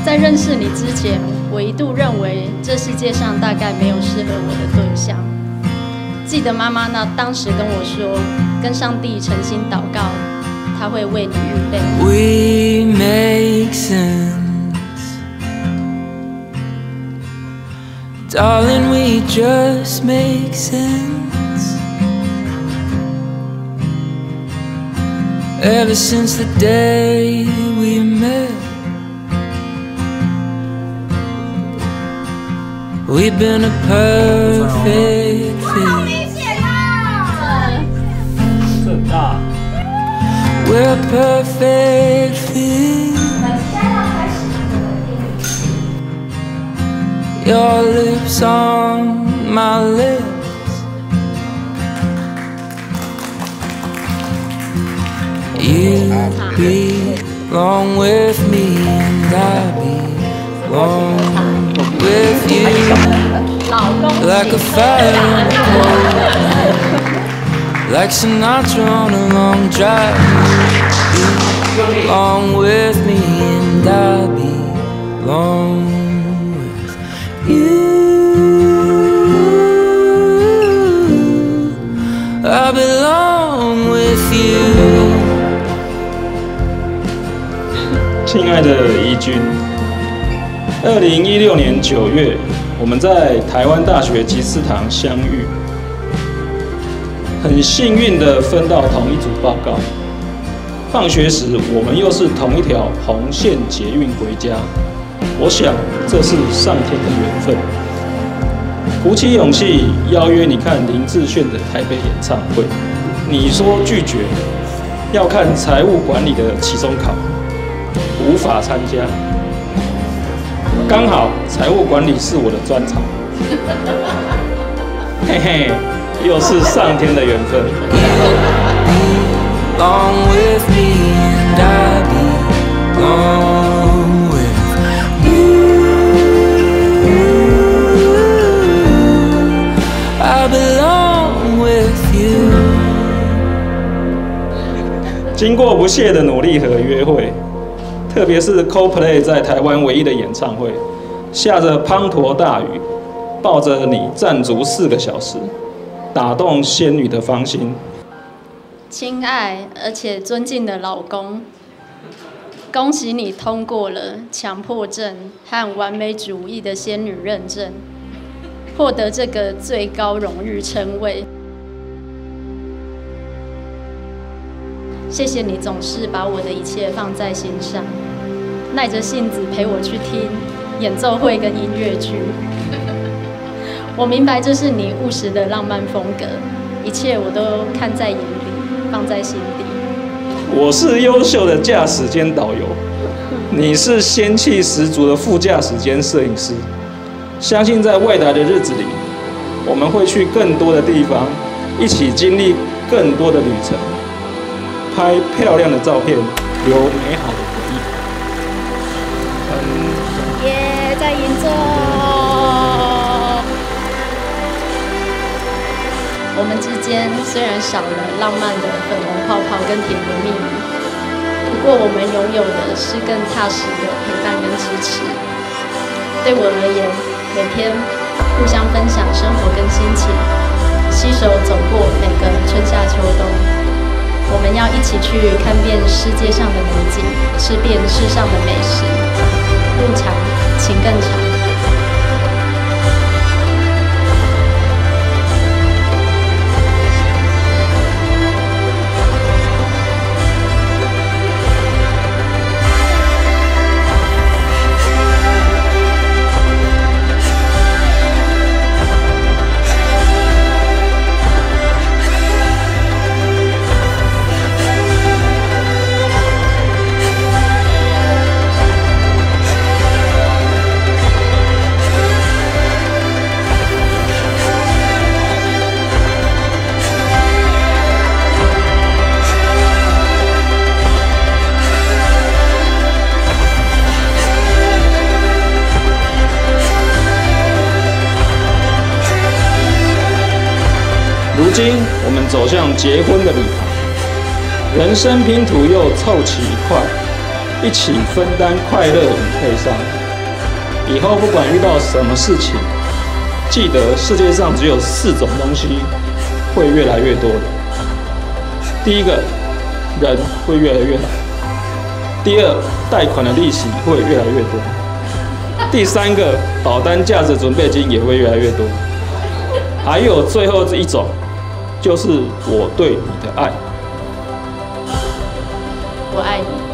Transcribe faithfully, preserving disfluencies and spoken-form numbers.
在认识你之前，我一度认为这世界上大概没有适合我的对象。记得妈妈那当时跟我说，跟上帝诚心祷告，他会为你预备。We make sense, darling, we just make sense. Ever since the day we met, we've been a perfect fit. We're a perfect fit. Your lips on my lips. You belong with me and I belong with you. Like a fire, like Sinatra on a long drive. You belong with me and I belong with you. I belong with you. 亲爱的怡君，二零一六年九月，我们在台湾大学集思堂相遇，很幸运的分到同一组报告。放学时，我们又是同一条红线捷运回家。我想，这是上天的缘分。鼓起勇气邀约你看林志炫的台北演唱会，你说拒绝，要看财务管理的期中考，无法参加。刚好财务管理是我的专长，嘿嘿，又是上天的缘分。Belong with me and I belong with you. I belong with you. 经过不懈的努力和约会，特别是 Coldplay 在台湾唯一的演唱会，下着滂沱大雨，抱着你站足四个小时，打动仙女的芳心。 亲爱而且尊敬的老公，恭喜你通过了强迫症和完美主义的仙女认证，获得这个最高荣誉称谓。谢谢你总是把我的一切放在心上，耐着性子陪我去听演奏会跟音乐剧。我明白这是你务实的浪漫风格，一切我都看在眼里，放在心底。 我是优秀的驾驶兼导游，你是仙气十足的副驾驶兼摄影师。相信在未来的日子里，我们会去更多的地方，一起经历更多的旅程，拍漂亮的照片，留美好的回忆。 耶，在银座。我们之间虽然少了浪漫的粉红泡泡跟甜言蜜语，不过我们拥有的是更踏实的陪伴跟支持。对我而言，每天互相分享生活跟心情，携手走过每个春夏秋冬。我们要一起去看遍世界上的美景，吃遍世上的美食。路长，情更长。 如今，我们走向结婚的礼堂，人生拼图又凑齐一块。 一起分担快乐与悲伤。以后不管遇到什么事情，记得世界上只有四种东西会越来越多的。第一个，人会越来越老；第二，贷款的利息会越来越多；第三个，保单价值准备金也会越来越多；还有最后这一种，就是我对你的爱。 我爱你。